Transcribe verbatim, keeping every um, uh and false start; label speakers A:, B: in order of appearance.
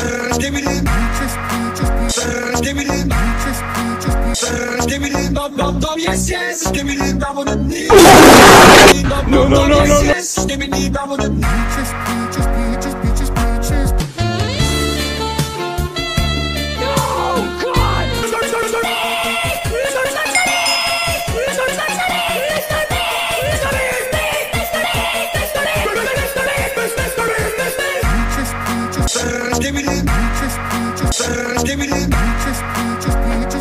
A: Skibidi, Skibidi, Skibidi, bum bum bum, yes yes. Skibidi, bum on the knee. No no no no. Skibidi, bum on the knee. Peaches, peaches, peaches, peaches, peaches. Skibidi, peaches, peaches, Skibidi, peaches, peaches, peaches.